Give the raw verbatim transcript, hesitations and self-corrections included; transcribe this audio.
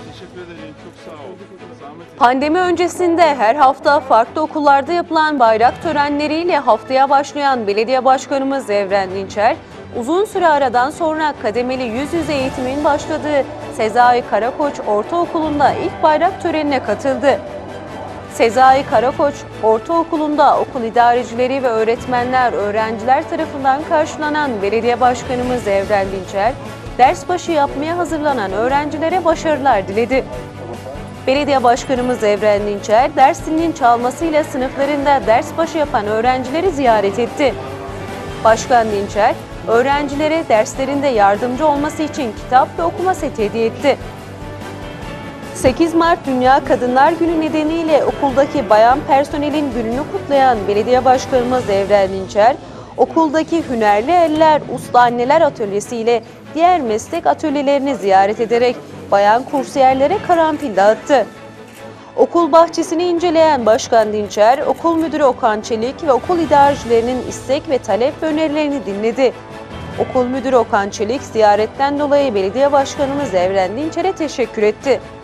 Teşekkür ederim. Çok sağ ol. Zahmet Pandemi öncesinde her hafta farklı okullarda yapılan bayrak törenleriyle haftaya başlayan Belediye Başkanımız Evren Dinçer, uzun süre aradan sonra kademeli yüz yüze eğitimin başladığı Sezai Karakoç Ortaokulu'nda ilk bayrak törenine katıldı. Sezai Karakoç Ortaokulu'nda okul idarecileri ve öğretmenler, öğrenciler tarafından karşılanan Belediye Başkanımız Evren Dinçer, ders başı yapmaya hazırlanan öğrencilere başarılar diledi. Belediye Başkanımız Evren Dinçer, ders zilinin çalmasıyla sınıflarında ders başı yapan öğrencileri ziyaret etti. Başkan Dinçer, öğrencilere derslerinde yardımcı olması için kitap ve okuma seti hediye etti. sekiz Mart Dünya Kadınlar Günü nedeniyle okuldaki bayan personelin gününü kutlayan Belediye Başkanımız Evren Dinçer, okuldaki Hünerli Eller, Usta Anneler Atölyesi ile diğer meslek atölyelerini ziyaret ederek bayan kursiyerlere karanfil dağıttı. Okul bahçesini inceleyen Başkan Dinçer, okul müdürü Okan Çelik ve okul idarecilerinin istek ve talep ve önerilerini dinledi. Okul müdürü Okan Çelik, ziyaretten dolayı Belediye Başkanımız Evren Dinçer'e teşekkür etti.